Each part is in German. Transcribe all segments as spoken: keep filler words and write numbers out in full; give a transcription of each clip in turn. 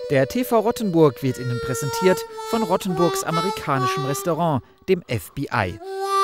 Der T V Rottenburg wird Ihnen präsentiert von Rottenburgs amerikanischem Restaurant, dem F B I.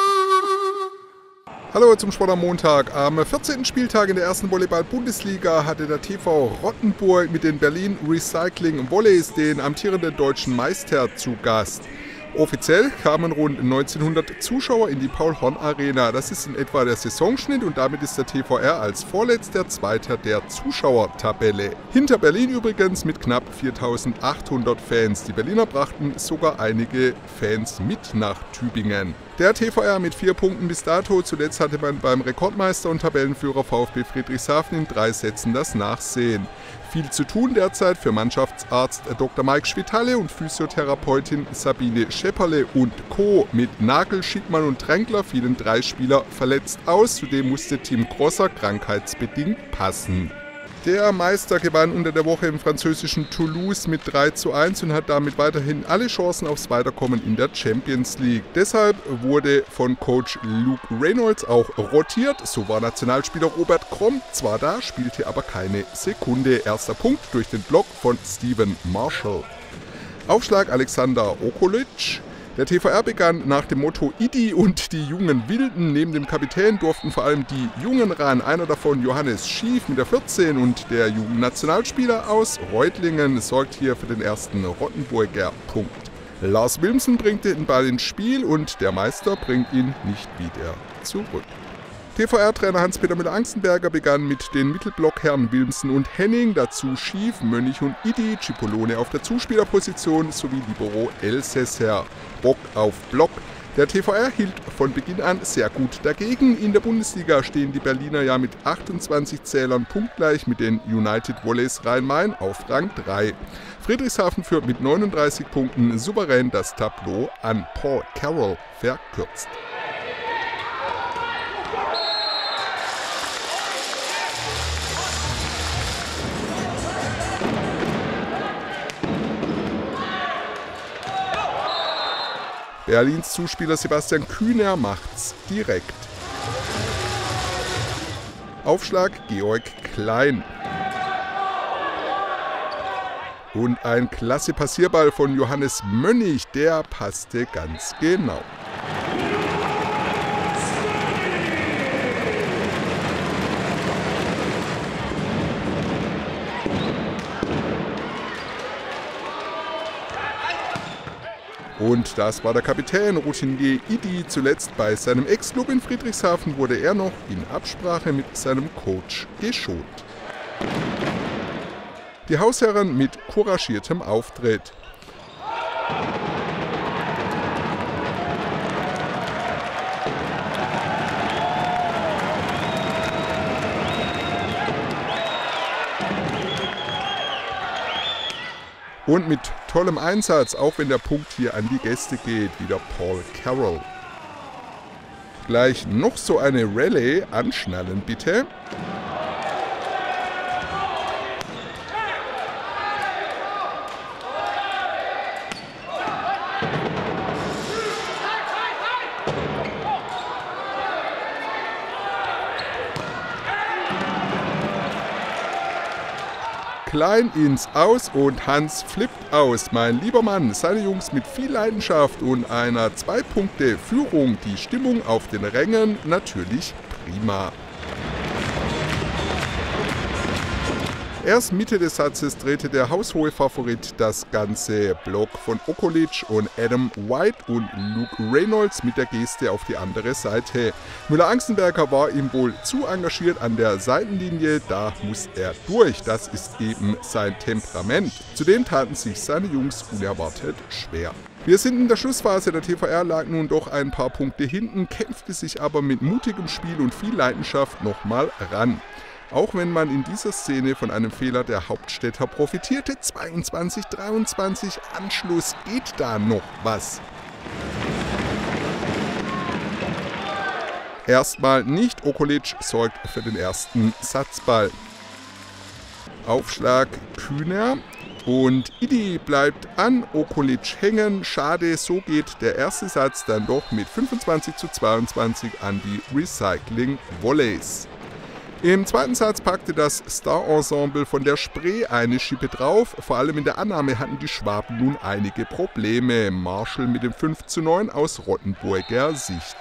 Hallo zum Sport am Montag. Am vierzehnten Spieltag in der ersten Volleyball-Bundesliga hatte der T V Rottenburg mit den Berlin Recycling Volleys den amtierenden deutschen Meister zu Gast. Offiziell kamen rund neunzehnhundert Zuschauer in die Paul-Horn-Arena. Das ist in etwa der Saisonschnitt und damit ist der T V R als vorletzter Zweiter der Zuschauertabelle. Hinter Berlin übrigens mit knapp viertausendachthundert Fans. Die Berliner brachten sogar einige Fans mit nach Tübingen. Der T V R mit vier Punkten bis dato. Zuletzt hatte man beim Rekordmeister und Tabellenführer VfB Friedrichshafen in drei Sätzen das Nachsehen. Viel zu tun derzeit für Mannschaftsarzt Doktor Mike Schwitalle und Physiotherapeutin Sabine Schepperle und Co. Mit Nagel, Schickmann und Tränkler fielen drei Spieler verletzt aus. Zudem musste Tim Grosser krankheitsbedingt passen. Der Meister gewann unter der Woche im französischen Toulouse mit drei zu eins und hat damit weiterhin alle Chancen aufs Weiterkommen in der Champions League. Deshalb wurde von Coach Luke Reynolds auch rotiert. So war Nationalspieler Robert Kromm zwar da, spielte aber keine Sekunde. Erster Punkt durch den Block von Steven Marshall. Aufschlag Alexander Okolic. Der T V R begann nach dem Motto Idi und die jungen Wilden. Neben dem Kapitän durften vor allem die Jungen ran. Einer davon Johannes Schief mit der vierzehn und der Jugendnationalspieler aus Reutlingen sorgt hier für den ersten Rottenburger Punkt. Lars Wilmsen bringt den Ball ins Spiel und der Meister bringt ihn nicht wieder zurück. T V R-Trainer Hans-Peter Müller-Angstenberger begann mit den Mittelblockherren Wilmsen und Henning, dazu Schief, Mönch und Idi, Cipollone auf der Zuspielerposition sowie Libero Elsässer. Bock auf Block. Der T V R hielt von Beginn an sehr gut dagegen. In der Bundesliga stehen die Berliner ja mit achtundzwanzig Zählern punktgleich mit den United Volleys Rhein-Main auf Rang drei. Friedrichshafen führt mit neununddreißig Punkten souverän das Tableau an. Paul Carroll verkürzt. Berlins Zuspieler Sebastian Kühner macht's direkt. Aufschlag Georg Klein. Und ein klasse Passierball von Johannes Mönch, der passte ganz genau. Und das war der Kapitän Routinier Idi. Zuletzt bei seinem Ex-Club in Friedrichshafen wurde er noch in Absprache mit seinem Coach geschont. Die Hausherren mit couragiertem Auftritt. Und mit tollem Einsatz, auch wenn der Punkt hier an die Gäste geht, wieder Paul Carroll. Gleich noch so eine Rallye, anschnallen bitte. Klein ins Aus und Hans flippt aus. Mein lieber Mann, seine Jungs mit viel Leidenschaft und einer zwei Punkte Führung. Die Stimmung auf den Rängen natürlich prima. Erst Mitte des Satzes drehte der haushohe Favorit das ganze. Block von Okolic und Adam White und Luke Reynolds mit der Geste auf die andere Seite. Müller-Angstenberger war ihm wohl zu engagiert an der Seitenlinie, da muss er durch. Das ist eben sein Temperament. Zudem taten sich seine Jungs unerwartet schwer. Wir sind in der Schlussphase, der T V R lag nun doch ein paar Punkte hinten, kämpfte sich aber mit mutigem Spiel und viel Leidenschaft nochmal ran. Auch wenn man in dieser Szene von einem Fehler der Hauptstädter profitierte, zweiundzwanzig dreiundzwanzig, Anschluss, geht da noch was? Erstmal nicht, Okolic sorgt für den ersten Satzball. Aufschlag Kühner und Idi bleibt an Okolic hängen. Schade, so geht der erste Satz dann doch mit fünfundzwanzig zu zweiundzwanzig an die Recycling Volleys. Im zweiten Satz packte das Star-Ensemble von der Spree eine Schippe drauf. Vor allem in der Annahme hatten die Schwaben nun einige Probleme. Marshall mit dem fünf zu neun aus Rottenburger Sicht.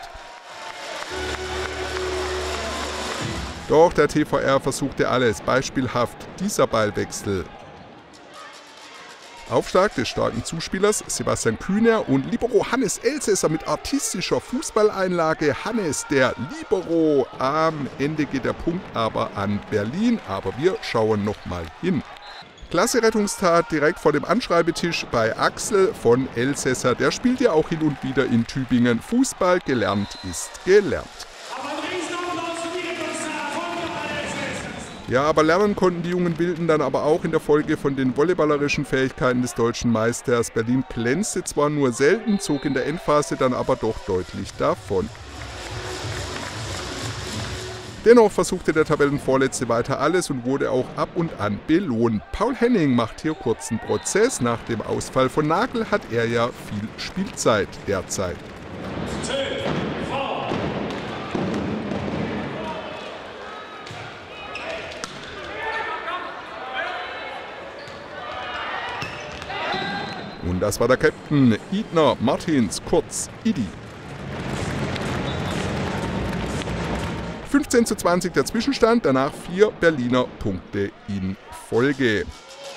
Doch der T V R versuchte alles, beispielhaft dieser Ballwechsel. Aufschlag des starken Zuspielers Sebastian Kühner und Libero Hannes Elsässer mit artistischer Fußballeinlage. Hannes, der Libero. Am Ende geht der Punkt aber an Berlin, aber wir schauen nochmal hin. Klasse Rettungstat direkt vor dem Anschreibetisch bei Axel von Elsässer. Der spielt ja auch hin und wieder in Tübingen Fußball. Gelernt ist gelernt. Ja, aber lernen konnten die jungen Wilden dann aber auch in der Folge von den volleyballerischen Fähigkeiten des deutschen Meisters. Berlin glänzte zwar nur selten, zog in der Endphase dann aber doch deutlich davon. Dennoch versuchte der Tabellenvorletzte weiter alles und wurde auch ab und an belohnt. Paul Henning macht hier kurzen Prozess. Nach dem Ausfall von Nagel hat er ja viel Spielzeit derzeit. Und das war der Captain Idner Martins, kurz Idi. fünfzehn zu zwanzig der Zwischenstand, danach vier Berliner Punkte in Folge.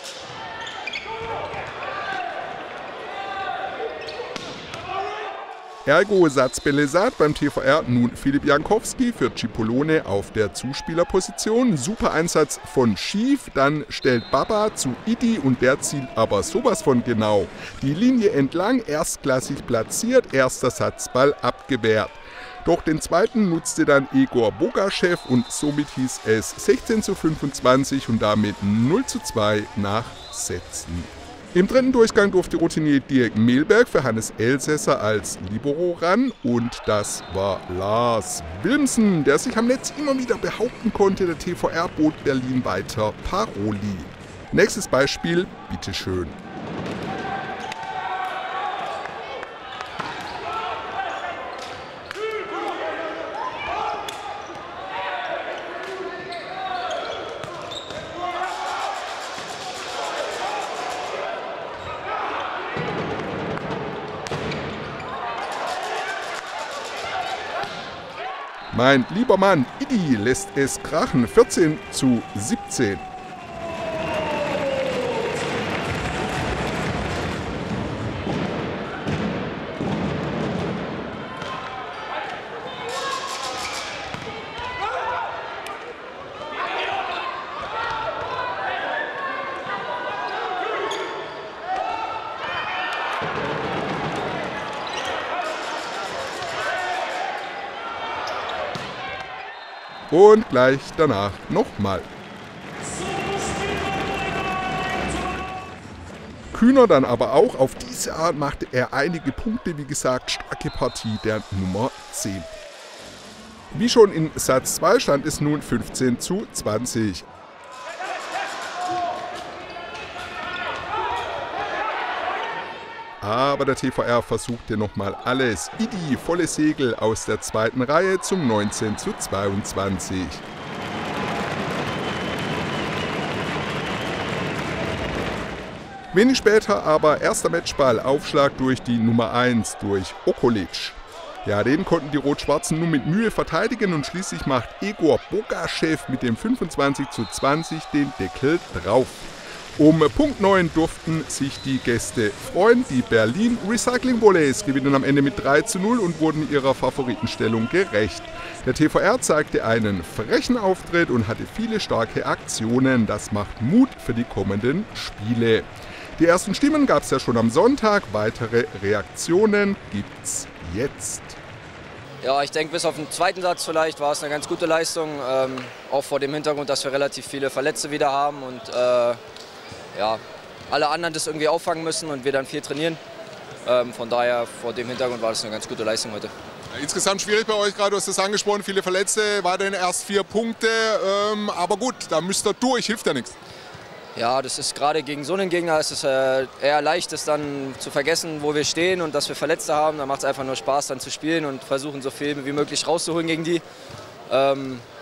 Ergo Satz Belesat beim T V R, nun Filip Jankowski für Cipollone auf der Zuspielerposition. Super Einsatz von Schief, dann stellt Baba zu Idi und der zielt aber sowas von genau. Die Linie entlang, erstklassig platziert, erster Satzball abgewehrt. Doch den zweiten nutzte dann Egor Bogaschew und somit hieß es sechzehn zu fünfundzwanzig und damit null zu zwei nach Sätzen. Im dritten Durchgang durfte Routinier Dirk Mehlberg für Hannes Elsässer als Libero ran und das war Lars Wilmsen, der sich am Netz immer wieder behaupten konnte. Der T V R bot Berlin weiter Paroli. Nächstes Beispiel, bitteschön. Mein lieber Mann, Idi lässt es krachen, vierzehn zu siebzehn. Und gleich danach nochmal. Kühner dann aber auch. Auf diese Art machte er einige Punkte. Wie gesagt, starke Partie der Nummer zehn. Wie schon in Satz zwei stand es nun fünfzehn zu zwanzig. Aber der T V R versuchte nochmal alles. Idi, volle Segel aus der zweiten Reihe zum neunzehn zu zweiundzwanzig. Wenig später aber erster Matchball, Aufschlag durch die Nummer eins, durch Okolic. Ja, den konnten die Rot-Schwarzen nur mit Mühe verteidigen und schließlich macht Egor Bogaschew mit dem fünfundzwanzig zu zwanzig den Deckel drauf. Um Punkt neun durften sich die Gäste freuen. Die Berlin Recycling Volleys gewinnen am Ende mit drei zu null und wurden ihrer Favoritenstellung gerecht. Der T V R zeigte einen frechen Auftritt und hatte viele starke Aktionen. Das macht Mut für die kommenden Spiele. Die ersten Stimmen gab es ja schon am Sonntag. Weitere Reaktionen gibt's jetzt. Ja, ich denke, bis auf den zweiten Satz vielleicht war es eine ganz gute Leistung. Ähm, auch vor dem Hintergrund, dass wir relativ viele Verletzte wieder haben und äh, ja, alle anderen das irgendwie auffangen müssen und wir dann viel trainieren. Ähm, von daher, vor dem Hintergrund war das eine ganz gute Leistung heute. Ja, insgesamt schwierig bei euch gerade, du hast es angesprochen, viele Verletzte, weiterhin erst vier Punkte. Ähm, aber gut, da müsst ihr durch, hilft ja nichts. Ja, das ist gerade gegen so einen Gegner ist es äh, eher leicht, es dann zu vergessen, wo wir stehen und dass wir Verletzte haben. Da macht es einfach nur Spaß, dann zu spielen und versuchen, so viel wie möglich rauszuholen gegen die. Ähm,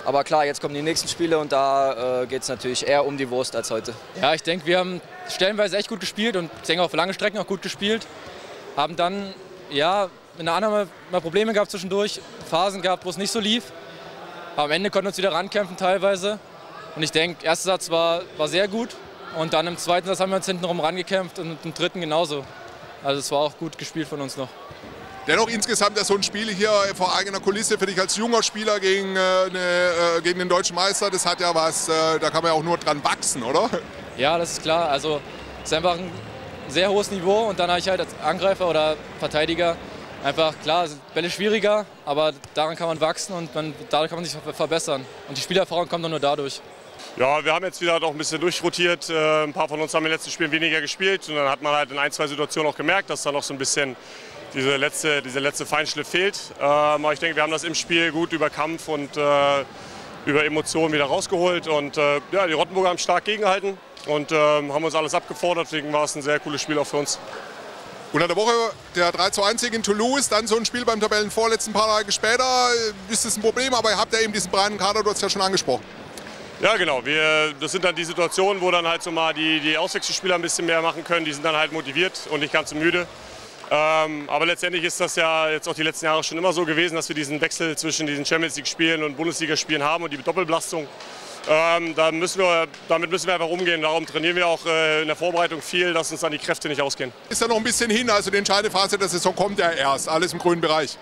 Aber klar, jetzt kommen die nächsten Spiele und da äh, geht es natürlich eher um die Wurst als heute. Ja, ich denke, wir haben stellenweise echt gut gespielt und ich denke auch für lange Strecken auch gut gespielt. Haben dann, ja, in der Annahme mal Probleme gehabt zwischendurch, Phasen gehabt, wo es nicht so lief. Aber am Ende konnten wir uns wieder rankämpfen teilweise. Und ich denke, der erste Satz war, war sehr gut. Und dann im zweiten Satz haben wir uns hintenrum rangekämpft und im dritten genauso. Also es war auch gut gespielt von uns noch. Dennoch insgesamt ist so ein Spiel hier vor eigener Kulisse für dich als junger Spieler gegen, äh, eine, äh, gegen den deutschen Meister, das hat ja was, äh, da kann man ja auch nur dran wachsen, oder? Ja, das ist klar. Also es ist einfach ein sehr hohes Niveau und dann habe ich halt als Angreifer oder Verteidiger einfach, klar, Bälle schwieriger, aber daran kann man wachsen und man, dadurch kann man sich verbessern. Und die Spielerfahrung kommt dann nur dadurch. Ja, wir haben jetzt wieder noch ein bisschen durchrotiert. Ein paar von uns haben in den letzten Spielen weniger gespielt und dann hat man halt in ein, zwei Situationen auch gemerkt, dass da noch so ein bisschen diese letzte, diese letzte Feinschliff fehlt. Aber ich denke, wir haben das im Spiel gut über Kampf und äh, über Emotionen wieder rausgeholt. Und äh, ja, die Rottenburger haben stark gegengehalten und äh, haben uns alles abgefordert. Deswegen war es ein sehr cooles Spiel auch für uns. Unter der Woche der drei zu eins Sieg in Toulouse, dann so ein Spiel beim Tabellenvorletzten, ein paar Tage später. Ist das ein Problem, aber ihr habt ja eben diesen breiten Kader, du hast es ja schon angesprochen. Ja, genau. Wir, das sind dann die Situationen, wo dann halt so mal die, die Auswechselspieler ein bisschen mehr machen können. Die sind dann halt motiviert und nicht ganz so müde. Ähm, aber letztendlich ist das ja jetzt auch die letzten Jahre schon immer so gewesen, dass wir diesen Wechsel zwischen diesen Champions-League-Spielen und Bundesligaspielen haben und die Doppelbelastung. Ähm, da müssen wir, damit müssen wir einfach umgehen. Darum trainieren wir auch äh, in der Vorbereitung viel, dass uns dann die Kräfte nicht ausgehen. Ist ja noch ein bisschen hin, also die entscheidende Phase der Saison kommt ja erst, alles im grünen Bereich.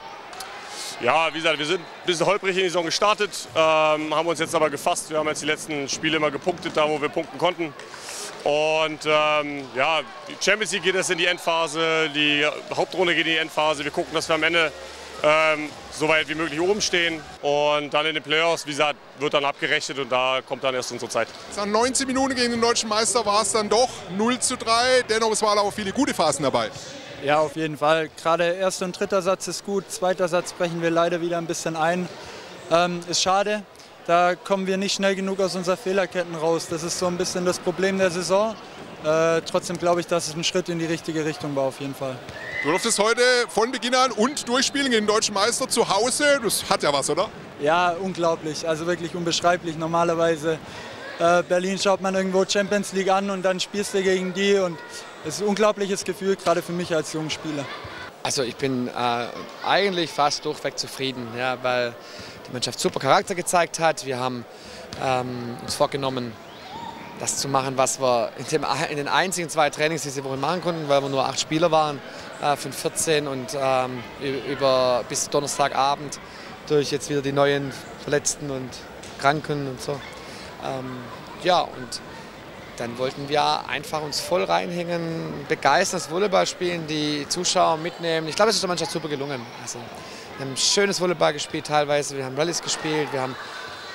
Ja, wie gesagt, wir sind ein bisschen holprig in die Saison gestartet, ähm, haben uns jetzt aber gefasst. Wir haben jetzt die letzten Spiele immer gepunktet, da wo wir punkten konnten. Und ähm, ja, die Champions League geht jetzt in die Endphase, die Hauptrunde geht in die Endphase. Wir gucken, dass wir am Ende ähm, so weit wie möglich oben stehen. Und dann in den Playoffs, wie gesagt, wird dann abgerechnet und da kommt dann erst unsere Zeit. Nach neunzehn Minuten gegen den deutschen Meister war es dann doch null zu drei. Dennoch es waren auch viele gute Phasen dabei. Ja, auf jeden Fall. Gerade erster und dritter Satz ist gut. Zweiter Satz brechen wir leider wieder ein bisschen ein. Ähm, ist schade. Da kommen wir nicht schnell genug aus unseren Fehlerketten raus. Das ist so ein bisschen das Problem der Saison. Äh, trotzdem glaube ich, dass es ein Schritt in die richtige Richtung war, auf jeden Fall. Du durftest heute von Beginn an und durchspielen gegen den deutschen Meister zu Hause. Das hat ja was, oder? Ja, unglaublich. Also wirklich unbeschreiblich. Normalerweise äh, Berlin schaut man irgendwo Champions League an und dann spielst du gegen die. Und es ist ein unglaubliches Gefühl, gerade für mich als jungen Spieler. Also ich bin äh, eigentlich fast durchweg zufrieden, ja, weil die Mannschaft super Charakter gezeigt hat. Wir haben ähm, uns vorgenommen, das zu machen, was wir in, dem, in den einzigen zwei Trainings diese Woche machen konnten, weil wir nur acht Spieler waren, äh, von vierzehn und ähm, über bis Donnerstagabend durch jetzt wieder die neuen Verletzten und Kranken und so. Ähm, ja, und dann wollten wir einfach uns voll reinhängen, begeistern, das Volleyball spielen, die Zuschauer mitnehmen. Ich glaube, es ist der Mannschaft super gelungen. Also, wir haben schönes Volleyball gespielt teilweise, wir haben Rallyes gespielt, wir haben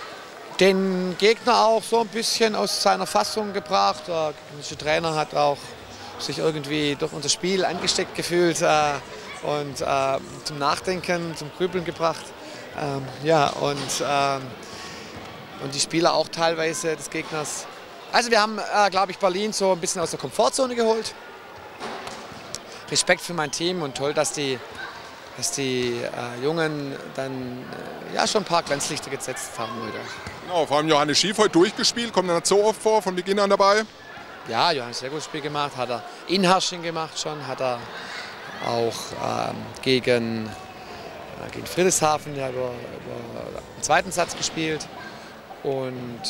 den Gegner auch so ein bisschen aus seiner Fassung gebracht. Der gegnerische Trainer hat auch sich irgendwie durch unser Spiel angesteckt gefühlt äh, und äh, zum Nachdenken, zum Grübeln gebracht. Ähm, ja, und, ähm, und die Spieler auch teilweise des Gegners. Also wir haben, äh, glaube ich, Berlin so ein bisschen aus der Komfortzone geholt. Respekt für mein Team und toll, dass die, dass die äh, Jungen dann äh, ja, schon ein paar Grenzlichter gesetzt haben heute. Genau, vor allem Johannes Schief heute durchgespielt, kommt er nicht so oft vor, von Beginn an dabei. Ja, Johannes sehr gutes Spiel gemacht, hat er in Herrsching gemacht schon, hat er auch ähm, gegen, äh, gegen Friedrichshafen ja, über, über den zweiten Satz gespielt. Und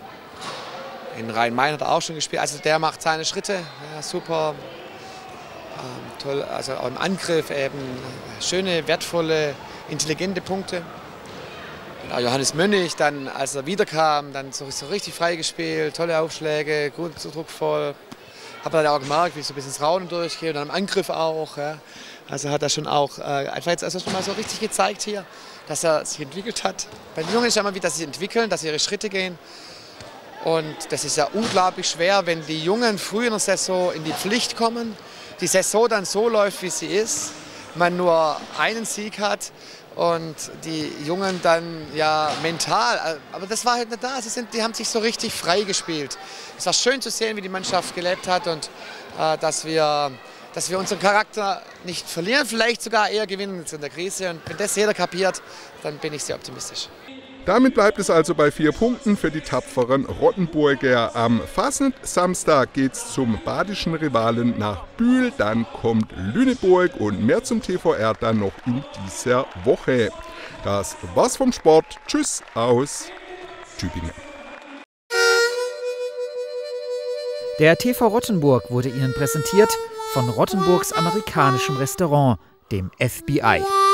in Rhein-Main hat er auch schon gespielt. Also der macht seine Schritte, ja, super. Ähm, toll, also auch im Angriff eben schöne, wertvolle, intelligente Punkte. Und auch Johannes Mönnig, dann, als er wiederkam, dann so, so richtig frei gespielt, tolle Aufschläge, gut, so druckvoll. Habe dann auch gemerkt, wie ich so ein bisschen ins Raunen durchgehe und dann im Angriff auch. Ja. Also hat er schon auch äh, einfach jetzt also schon mal so richtig gezeigt hier, dass er sich entwickelt hat. Bei den Jungen ist ja immer wieder, dass sie sich entwickeln, dass sie ihre Schritte gehen. Und das ist ja unglaublich schwer, wenn die Jungen früh in der Saison in die Pflicht kommen, die Saison dann so läuft, wie sie ist, man nur einen Sieg hat und die Jungen dann ja mental, aber das war halt nicht da, sie sind, die haben sich so richtig frei gespielt. Es war schön zu sehen, wie die Mannschaft gelebt hat und äh, dass, wir, dass wir unseren Charakter nicht verlieren, vielleicht sogar eher gewinnen in der Krise. Und wenn das jeder kapiert, dann bin ich sehr optimistisch. Damit bleibt es also bei vier Punkten für die tapferen Rottenburger. Am Fasnet-Samstag geht's zum badischen Rivalen nach Bühl, dann kommt Lüneburg und mehr zum T V R dann noch in dieser Woche. Das war's vom Sport. Tschüss aus Tübingen. Der T V Rottenburg wurde Ihnen präsentiert von Rottenburgs amerikanischem Restaurant, dem F B I.